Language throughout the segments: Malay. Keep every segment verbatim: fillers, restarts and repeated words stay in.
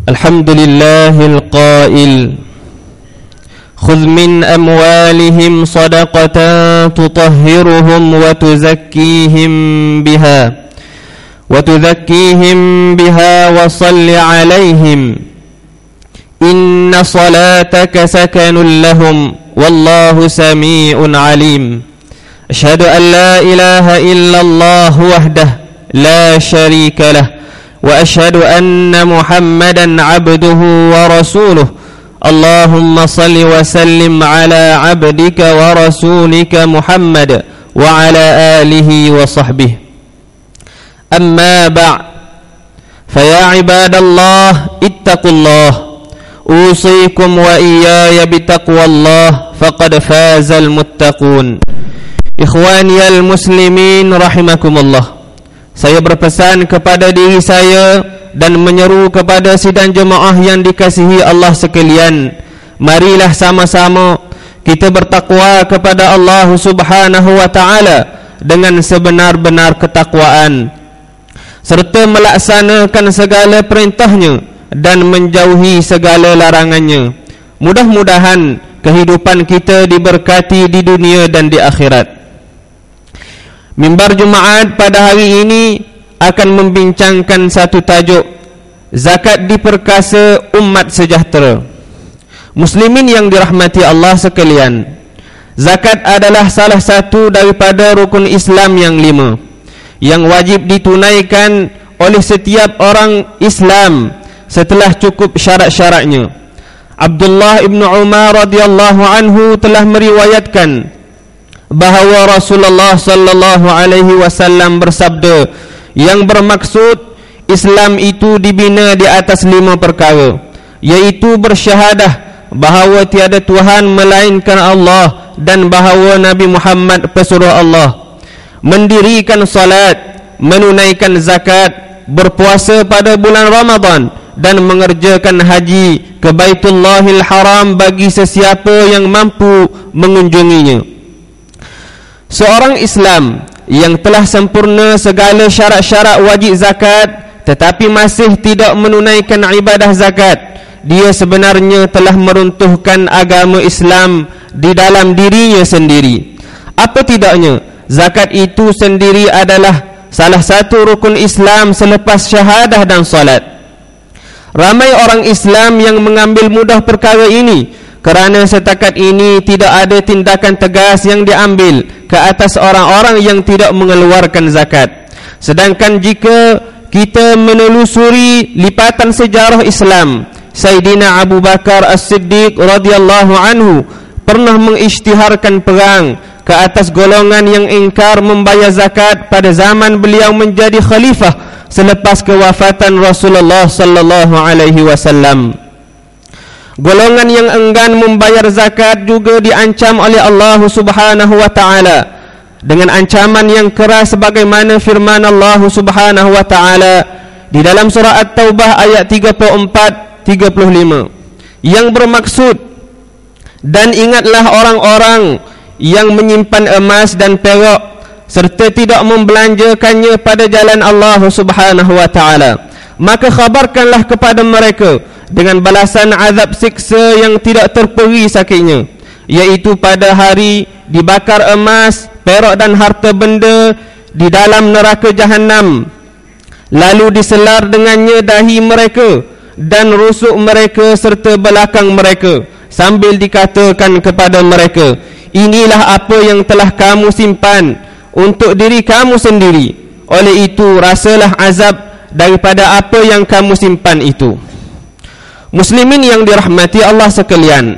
الحمد لله القائل خذ من أموالهم صدقة تطهرهم وتزكيهم بها وتزكيهم بها وصل عليهم إن صلاتك سكن لهم والله سميع عليم أشهد أن لا إله إلا الله وحده لا شريك له وأشهد أن محمدا عبده ورسوله اللهم صل وسلم على عبدك ورسولك محمد وعلى آله وصحبه أما بعد فيا عباد الله اتقوا الله أوصيكم وإياي بتقوى الله فقد فاز المتقون إخواني المسلمين رحمكم الله. Saya berpesan kepada diri saya dan menyeru kepada sidang jemaah yang dikasihi Allah sekalian, marilah sama-sama kita bertakwa kepada Allah Subhanahu wa taala dengan sebenar-benar ketakwaan, serta melaksanakan segala perintahnya dan menjauhi segala larangannya. Mudah-mudahan kehidupan kita diberkati di dunia dan di akhirat. Mimbar Jumaat pada hari ini akan membincangkan satu tajuk, zakat diperkasa umat sejahtera. Muslimin yang dirahmati Allah sekalian, zakat adalah salah satu daripada rukun Islam yang lima yang wajib ditunaikan oleh setiap orang Islam setelah cukup syarat-syaratnya. Abdullah ibn Umar radhiyallahu anhu telah meriwayatkan bahawa Rasulullah sallallahu alaihi wasallam bersabda, yang bermaksud Islam itu dibina di atas lima perkara, yaitu bersyahadah bahawa tiada Tuhan melainkan Allah dan bahawa Nabi Muhammad pesuruh Allah, mendirikan salat, menunaikan zakat, berpuasa pada bulan Ramadan dan mengerjakan haji ke Baitullahil Haram bagi sesiapa yang mampu mengunjunginya. Seorang Islam yang telah sempurna segala syarat-syarat wajib zakat tetapi masih tidak menunaikan ibadah zakat, dia sebenarnya telah meruntuhkan agama Islam di dalam dirinya sendiri. Apa tidaknya, zakat itu sendiri adalah salah satu rukun Islam selepas syahadah dan salat. Ramai orang Islam yang mengambil mudah perkara ini kerana setakat ini tidak ada tindakan tegas yang diambil ke atas orang-orang yang tidak mengeluarkan zakat. Sedangkan jika kita menelusuri lipatan sejarah Islam, Sayyidina Abu Bakar As-Siddiq radhiyallahu anhu pernah mengisytiharkan perang ke atas golongan yang ingkar membayar zakat pada zaman beliau menjadi khalifah selepas kewafatan Rasulullah sallallahu alaihi wasallam. Golongan yang enggan membayar zakat juga diancam oleh Allah Subhanahu wa taala dengan ancaman yang keras sebagaimana firman Allah Subhanahu wa taala di dalam surah At-Taubah ayat tiga puluh empat tiga puluh lima yang bermaksud, dan ingatlah orang-orang yang menyimpan emas dan perak serta tidak membelanjakannya pada jalan Allah Subhanahu wa taala, maka khabarkanlah kepada mereka dengan balasan azab siksa yang tidak terperi sakitnya, yaitu pada hari dibakar emas, perak dan harta benda di dalam neraka Jahannam, lalu diselar dengannya dahi mereka dan rusuk mereka serta belakang mereka, sambil dikatakan kepada mereka, inilah apa yang telah kamu simpan untuk diri kamu sendiri, oleh itu rasalah azab daripada apa yang kamu simpan itu. Muslimin yang dirahmati Allah sekalian,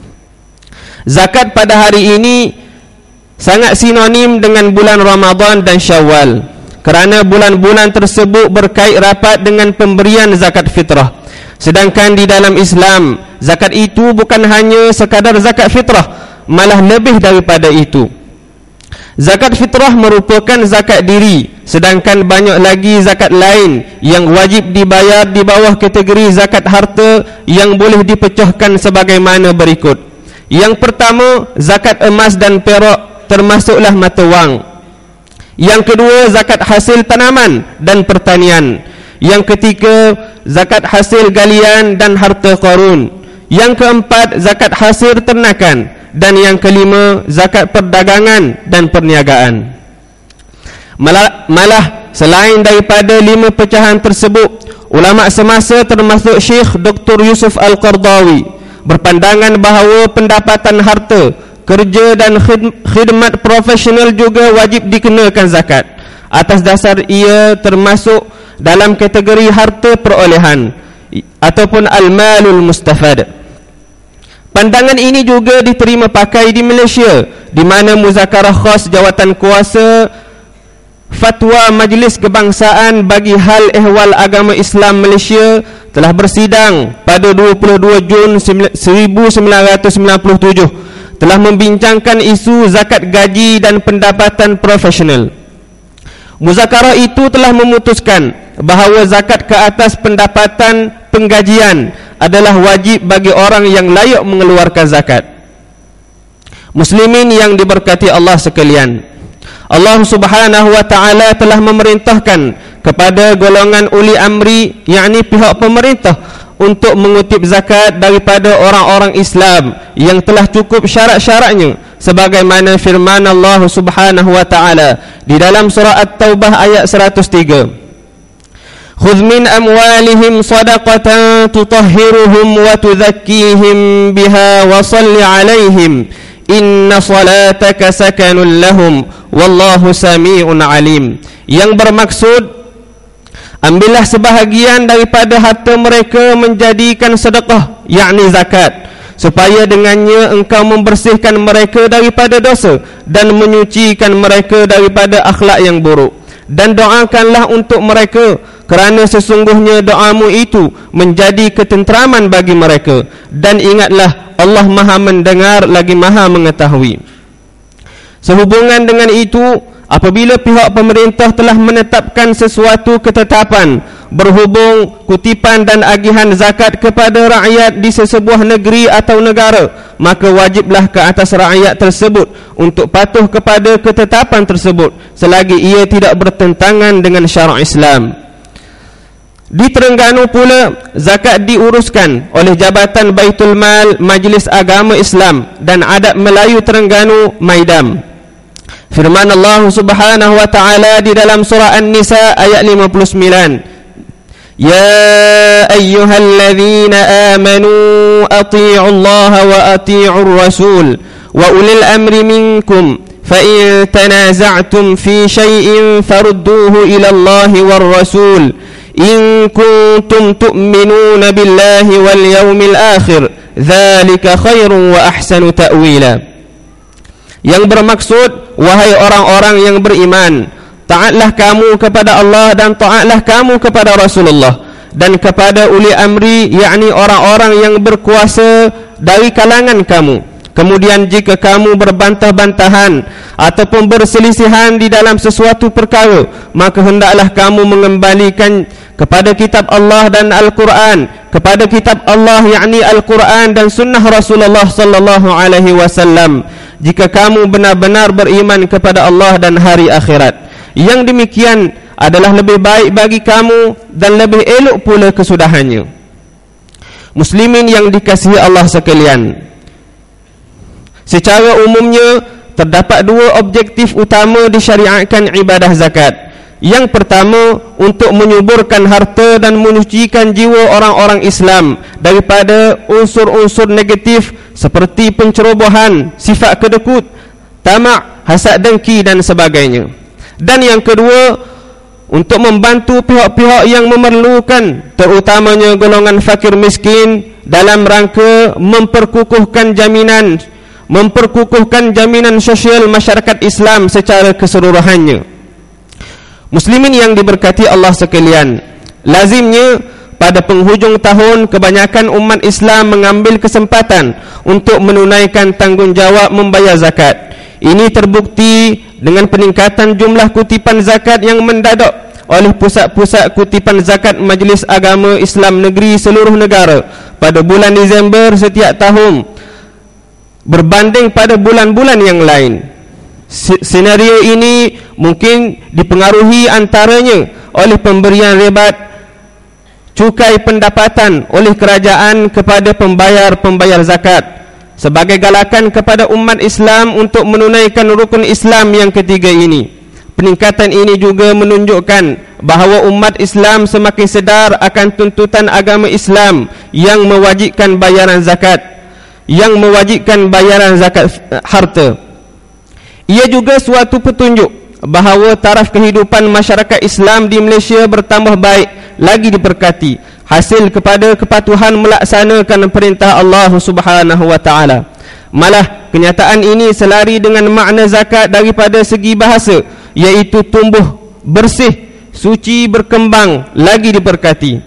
zakat pada hari ini sangat sinonim dengan bulan Ramadan dan Syawal, kerana bulan-bulan tersebut berkait rapat dengan pemberian zakat fitrah. Sedangkan di dalam Islam, zakat itu bukan hanya sekadar zakat fitrah, malah lebih daripada itu. Zakat fitrah merupakan zakat diri, sedangkan banyak lagi zakat lain yang wajib dibayar di bawah kategori zakat harta yang boleh dipecahkan sebagaimana berikut. Yang pertama, zakat emas dan perak termasuklah mata wang. Yang kedua, zakat hasil tanaman dan pertanian. Yang ketiga, zakat hasil galian dan harta Qarun. Yang keempat, zakat hasil ternakan. Dan yang kelima, zakat perdagangan dan perniagaan. Malah, malah selain daripada lima pecahan tersebut, ulama semasa termasuk Syekh Doktor Yusuf Al-Qardawi berpandangan bahawa pendapatan harta, kerja dan khidmat profesional juga wajib dikenakan zakat, atas dasar ia termasuk dalam kategori harta perolehan ataupun al-malul mustafad. Pandangan ini juga diterima pakai di Malaysia, di mana Muzakarah Khas Jawatan Kuasa Fatwa Majlis Kebangsaan bagi Hal Ehwal Agama Islam Malaysia telah bersidang pada dua puluh dua Jun seribu sembilan ratus sembilan puluh tujuh, telah membincangkan isu zakat gaji dan pendapatan profesional. Muzakarah itu telah memutuskan bahawa zakat ke atas pendapatan penggajian adalah wajib bagi orang yang layak mengeluarkan zakat. Muslimin yang diberkati Allah sekalian, Allah Subhanahu wa taala telah memerintahkan kepada golongan uli amri, yakni pihak pemerintah, untuk mengutip zakat daripada orang-orang Islam yang telah cukup syarat-syaratnya, sebagaimana firman Allah Subhanahu wa taala di dalam surah At-Taubah ayat seratus tiga. Khudh min amwalihim sadaqatan tutahhiruhum wa tudzakkihim biha wa salli alaihim inna salataka sakanun lahum wallahu sami'un alim. Yang bermaksud, ambillah sebahagian daripada harta mereka menjadikan sedekah, yakni zakat, supaya dengannya engkau membersihkan mereka daripada dosa dan menyucikan mereka daripada akhlak yang buruk. Dan doakanlah untuk mereka, kerana sesungguhnya doamu itu menjadi ketenteraman bagi mereka. Dan ingatlah, Allah Maha mendengar lagi Maha mengetahui. Sehubungan dengan itu, apabila pihak pemerintah telah menetapkan sesuatu ketetapan berhubung kutipan dan agihan zakat kepada rakyat di sesebuah negeri atau negara, maka wajiblah ke atas rakyat tersebut untuk patuh kepada ketetapan tersebut selagi ia tidak bertentangan dengan syarak Islam. Di Terengganu pula, zakat diuruskan oleh Jabatan Baitul Mal Majlis Agama Islam dan Adat Melayu Terengganu Maidam. Firman Allah Subhanahu wa taala di dalam surah An-Nisa ayat lima puluh sembilan, Ya ayyuhalladzina amanu ati'u Allah wa ati'ur rasul wa ulil amri minkum fa in tanaza'tum fi syai'in farudduhu ila Allah war rasul in kuntum tu'minuna billahi wal yawmil akhir dzalika khairun wa ahsanu ta'wila. Yang bermaksud, wahai orang-orang yang beriman, taatlah kamu kepada Allah dan taatlah kamu kepada Rasulullah dan kepada uli amri, yakni orang-orang yang berkuasa dari kalangan kamu. Kemudian jika kamu berbantah-bantahan ataupun berselisihan di dalam sesuatu perkara, maka hendaklah kamu mengembalikan kepada kitab Allah dan Al-Quran, kepada kitab Allah yakni Al-Quran dan sunnah Rasulullah sallallahu alaihi wasallam, jika kamu benar-benar beriman kepada Allah dan hari akhirat. Yang demikian adalah lebih baik bagi kamu dan lebih elok pula kesudahannya. Muslimin yang dikasihi Allah sekalian, secara umumnya terdapat dua objektif utama disyariatkan ibadah zakat. Yang pertama, untuk menyuburkan harta dan menyucikan jiwa orang-orang Islam daripada unsur-unsur negatif seperti pencerobohan, sifat kedekut, tamak, hasad dengki dan sebagainya. Dan yang kedua, untuk membantu pihak-pihak yang memerlukan, terutamanya golongan fakir miskin, dalam rangka memperkukuhkan jaminan memperkukuhkan jaminan sosial masyarakat Islam secara keseluruhannya. Muslimin yang diberkati Allah sekalian, lazimnya pada penghujung tahun kebanyakan umat Islam mengambil kesempatan untuk menunaikan tanggungjawab membayar zakat. Ini terbukti dengan peningkatan jumlah kutipan zakat yang mendadak oleh pusat-pusat kutipan zakat Majlis Agama Islam Negeri seluruh negara pada bulan Disember setiap tahun berbanding pada bulan-bulan yang lain. Senario ini mungkin dipengaruhi antaranya oleh pemberian ribat cukai pendapatan oleh kerajaan kepada pembayar-pembayar zakat sebagai galakan kepada umat Islam untuk menunaikan rukun Islam yang ketiga ini. Peningkatan ini juga menunjukkan bahawa umat Islam semakin sedar akan tuntutan agama Islam yang mewajibkan bayaran zakat, yang mewajibkan bayaran zakat harta. Ia juga suatu petunjuk bahawa taraf kehidupan masyarakat Islam di Malaysia bertambah baik lagi diberkati hasil kepada kepatuhan melaksanakan perintah Allah Subhanahu wa taala. Malah kenyataan ini selari dengan makna zakat daripada segi bahasa, iaitu tumbuh, bersih, suci, berkembang, lagi diberkati.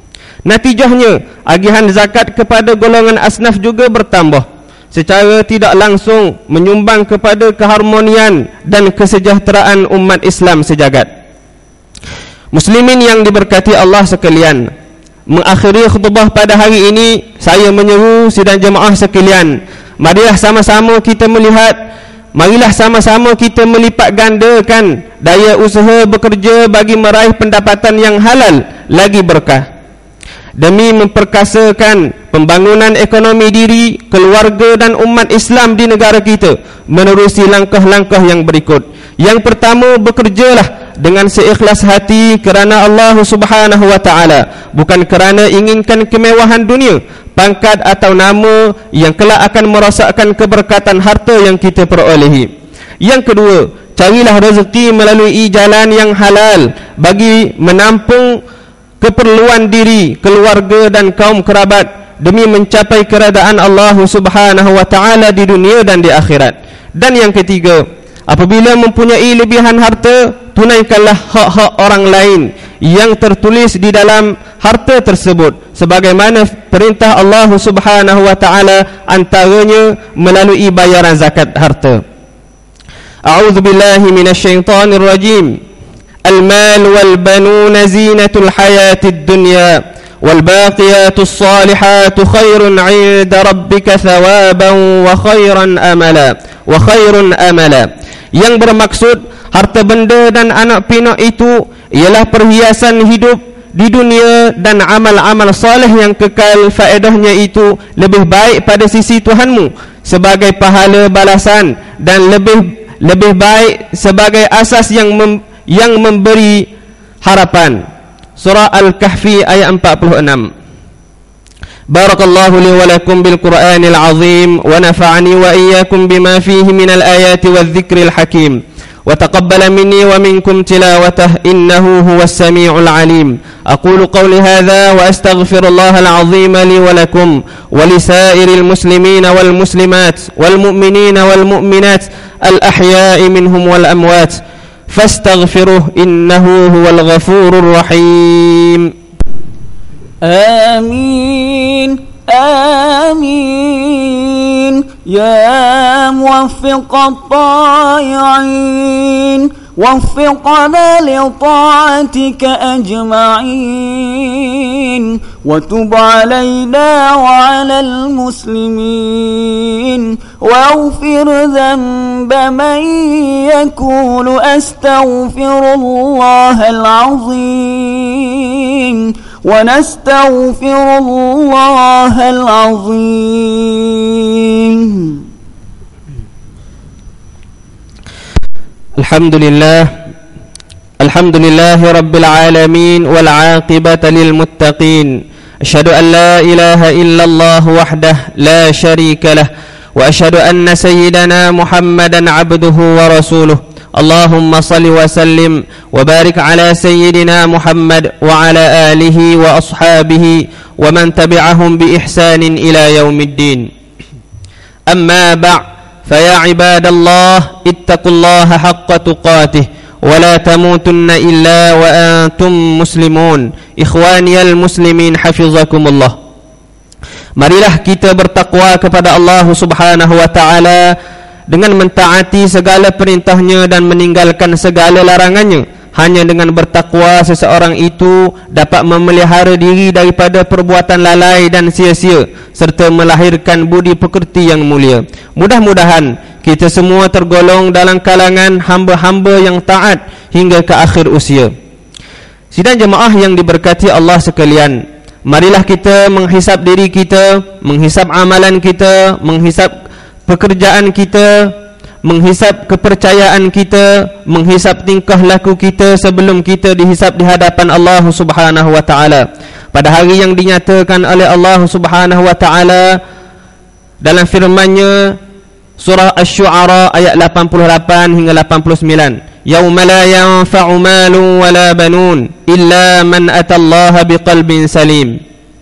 Natijahnya agihan zakat kepada golongan asnaf juga bertambah, secara tidak langsung menyumbang kepada keharmonian dan kesejahteraan umat Islam sejagat. Muslimin yang diberkati Allah sekalian, mengakhiri khutbah pada hari ini, saya menyeru sidang jemaah sekalian, marilah sama-sama kita melihat, marilah sama-sama kita melipat gandakan daya usaha bekerja bagi meraih pendapatan yang halal lagi berkah, demi memperkasakan pembangunan ekonomi diri, keluarga dan umat Islam di negara kita menerusi langkah-langkah yang berikut. Yang pertama, bekerjalah dengan seikhlas hati kerana Allah Subhanahu wa taala, bukan kerana inginkan kemewahan dunia, pangkat atau nama yang kelak akan merosakkan keberkatan harta yang kita perolehi. Yang kedua, carilah rezeki melalui jalan yang halal bagi menampung keperluan diri, keluarga dan kaum kerabat demi mencapai keredaan Allah Subhanahu wa taala di dunia dan di akhirat. Dan yang ketiga, apabila mempunyai lebihan harta, tunaikanlah hak-hak orang lain yang tertulis di dalam harta tersebut sebagaimana perintah Allah Subhanahu wa taala, antaranya melalui bayaran zakat harta. A'udzu billahi minasyaitonir rajim. Al-mal wal banuna zinatul hayatid dunya wal baqiyatus salihatu khairun 'inda rabbika thawaban wa khairan amala wa khairun amala. Yang bermaksud harta benda dan anak pinak itu ialah perhiasan hidup di dunia, dan amal-amal soleh yang kekal faedahnya itu lebih baik pada sisi Tuhanmu sebagai pahala balasan, dan lebih lebih baik sebagai asas yang mem, yang memberi harapan. Surah Al-Kahfi ayat empat puluh enam. Barakallahu li wa lakum bil Qur'anil azim wa nafa'ani wa iyyakum bima fihi minal ayati wadh-dhikril hakim. وتقبل مني ومنكم تلاوته إنه هو السميع العليم. أقول قولي هذا وأستغفر الله العظيم لي ولكم ولسائر المسلمين والمسلمات والمؤمنين والمؤمنات الأحياء منهم والأموات فاستغفروه إنه هو الغفور الرحيم. آمين آمين يا موفق الطائعين وفقنا لطاعتك أجمعين وتب علينا وعلى المسلمين واغفر ذنب من يقول أستغفر الله العظيم ونستغفر الله العظيم. الحمد لله الحمد لله رب العالمين والعاقبة للمتقين. أشهد أن لا إله إلا الله وحده لا شريك له وأشهد أن سيدنا محمدا عبده ورسوله. اللهم صل وسلم وبارك على سيدنا محمد وعلى آله وأصحابه ومن تبعهم بإحسان إلى يوم الدين. أما بعد، فيا عباد الله اتقوا الله حق تقاته ولا تموتن إلا وأنتم مسلمون. إخواني المسلمين حفظكم الله. Marilah kita bertakwa kepada Allah Subhanahu wa taala dengan mentaati segala perintahnya dan meninggalkan segala larangannya. Hanya dengan bertakwa seseorang itu dapat memelihara diri daripada perbuatan lalai dan sia-sia serta melahirkan budi pekerti yang mulia. Mudah-mudahan kita semua tergolong dalam kalangan hamba-hamba yang taat hingga ke akhir usia. Sidang jemaah yang diberkati Allah sekalian, marilah kita menghisap diri kita, menghisap amalan kita, menghisap pekerjaan kita, menghisap kepercayaan kita, menghisap tingkah laku kita sebelum kita dihisap di hadapan Allah Subhanahu wa taala. Pada hari yang dinyatakan oleh Allah Subhanahu wa taala dalam firman-Nya surah Asy-Syu'ara ayat lapan puluh lapan hingga lapan puluh sembilan. Yauma la yanfa'u malun wala banun illa man atallaha biqalbin salim.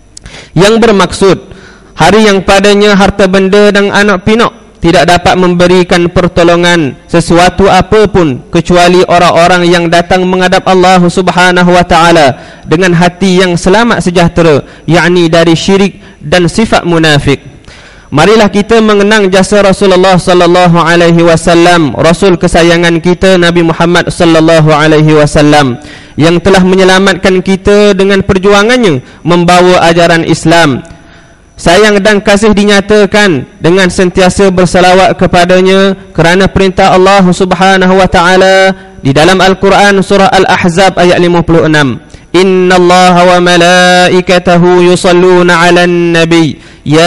Yang bermaksud hari yang padanya harta benda dan anak pinak tidak dapat memberikan pertolongan sesuatu apapun kecuali orang-orang yang datang menghadap Allah Subhanahu wa taala dengan hati yang selamat sejahtera, yakni dari syirik dan sifat munafik. Marilah kita mengenang jasa Rasulullah sallallahu alaihi wasallam, Rasul kesayangan kita Nabi Muhammad sallallahu alaihi wasallam, yang telah menyelamatkan kita dengan perjuangannya membawa ajaran Islam. Sayang dan kasih dinyatakan dengan sentiasa bersalawat kepadanya kerana perintah Allah Subhanahu wa taala di dalam Al-Quran surah Al-Ahzab ayat lima puluh enam. Innallaha wa malaikatahu yusalluna 'alan nabi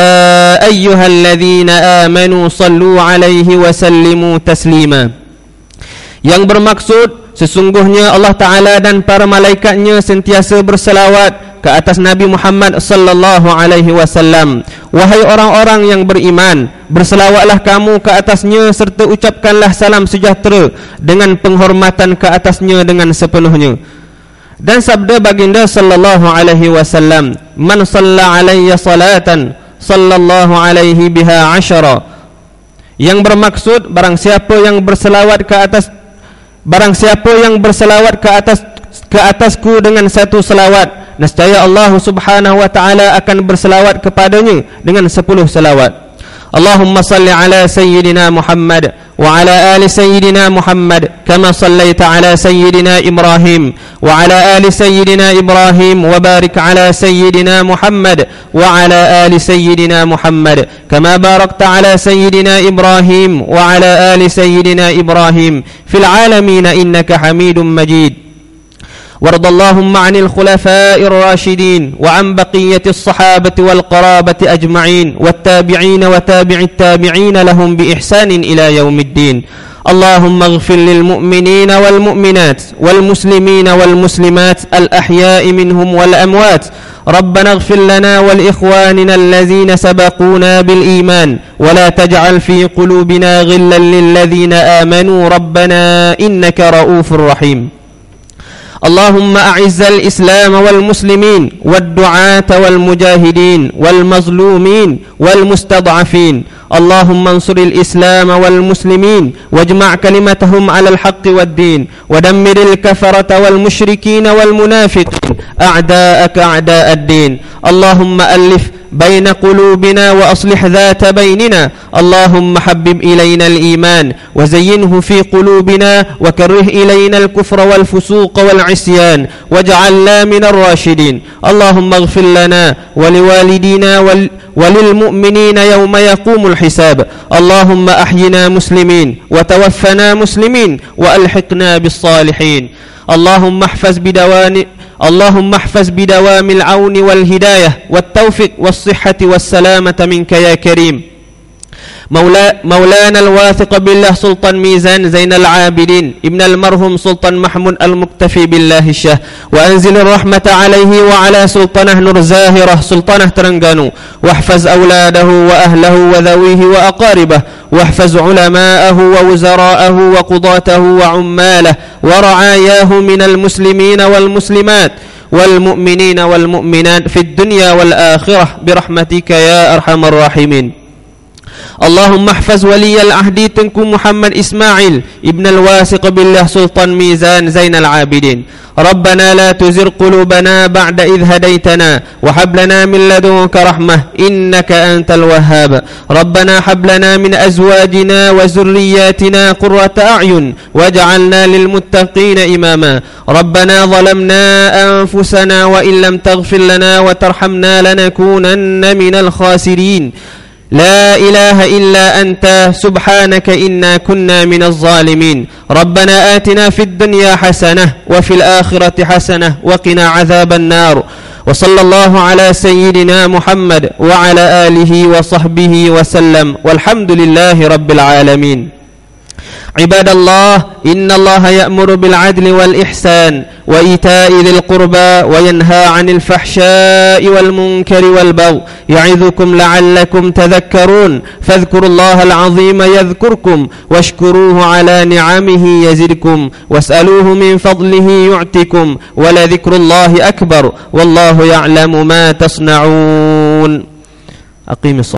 ya ayyuhalladzina amanu sallu 'alaihi wa sallimu taslima. Yang bermaksud sesungguhnya Allah Ta'ala dan para malaikatnya sentiasa berselawat ke atas Nabi Muhammad sallallahu alaihi wasallam. Wahai orang-orang yang beriman, berselawatlah kamu ke atasnya serta ucapkanlah salam sejahtera dengan penghormatan ke atasnya dengan sepenuhnya. Dan sabda baginda sallallahu alaihi wasallam, man shalla alayya salatan sallallahu alaihi biha asyara. Yang bermaksud barang siapa yang berselawat ke atas barang siapa yang berselawat ke atas ke atasku dengan satu selawat, nescaya Allah Subhanahu wa taala akan berselawat kepadanya dengan sepuluh selawat. Allahumma salli ala sayyidina Muhammad wa ala ali sayyidina Muhammad kama sallaita ala sayyidina Ibrahim wa ala ali sayyidina Ibrahim wa barik ala sayyidina Muhammad wa ala ali sayyidina Muhammad kama barakta ala sayyidina Ibrahim wa ala ali sayyidina Ibrahim fil alamin innaka Hamidum Majid. وارض اللهم عن الخلفاء الراشدين وعن بقية الصحابة والقرابة أجمعين والتابعين وتابع التابعين لهم بإحسان إلى يوم الدين. اللهم اغفر للمؤمنين والمؤمنات والمسلمين والمسلمات الأحياء منهم والأموات. ربنا اغفر لنا ولإخواننا الذين سبقونا بالإيمان ولا تجعل في قلوبنا غلا للذين آمنوا ربنا إنك رؤوف رحيم. اللهم أعز الإسلام والمسلمين والدعاة والمجاهدين والمظلومين والمستضعفين. اللهم انصر الإسلام والمسلمين واجمع كلمتهم على الحق والدين ودمر الكفرة والمشركين والمنافقين أعداءك أعداء الدين. اللهم ألف بين قلوبنا وأصلح ذات بيننا. اللهم حبب إلينا الإيمان وزينه في قلوبنا وكره إلينا الكفر والفسوق والعصيان واجعلنا من الراشدين. اللهم اغفر لنا ولوالدينا وللمؤمنين يوم يقوم الحساب. اللهم أحينا مسلمين وتوفنا مسلمين وألحقنا بالصالحين. اللهم احفظ بدوام اللهم احفظ بدوام العون والهداية والتوفيق والصحة والسلامة منك يا كريم. مولا مولانا الواثق بالله سلطان ميزان زين العابدين ابن المرحوم سلطان محمود المكتفي بالله الشه، وأنزل الرحمة عليه وعلى سلطانه نور زاهرة سلطانه ترنغانو، واحفظ أولاده وأهله وذويه وأقاربه، واحفظ علماءه ووزراءه وقضاته وعماله ورعاياه من المسلمين والمسلمات والمؤمنين والمؤمنات في الدنيا والآخرة برحمتك يا أرحم الراحمين. اللهم احفظ ولي العهد تنكو محمد إسماعيل ابن الواثق بالله سلطان ميزان زين العابدين. ربنا لا تزغ قلوبنا بعد إذ هديتنا وهب لنا من لدنك رحمة إنك أنت الوهاب. ربنا هب لنا من أزواجنا وذرياتنا قرة أعين واجعلنا للمتقين إماما. ربنا ظلمنا أنفسنا وإن لم تغفر لنا وترحمنا لنكونن من الخاسرين. لا إله إلا أنت سبحانك إنا كنا من الظالمين ربنا آتنا في الدنيا حسنة وفي الآخرة حسنة وقنا عذاب النار وصلى الله على سيدنا محمد وعلى آله وصحبه وسلم والحمد لله رب العالمين. عباد الله، إن الله يأمر بالعدل والإحسان وإيتاء ذي القربى وينهى عن الفحشاء والمنكر والبغي يعظكم لعلكم تذكرون فاذكروا الله العظيم يذكركم واشكروه على نعمه يزدكم واسألوه من فضله يعتكم ولذكر الله أكبر والله يعلم ما تصنعون. أقيم الصلاة.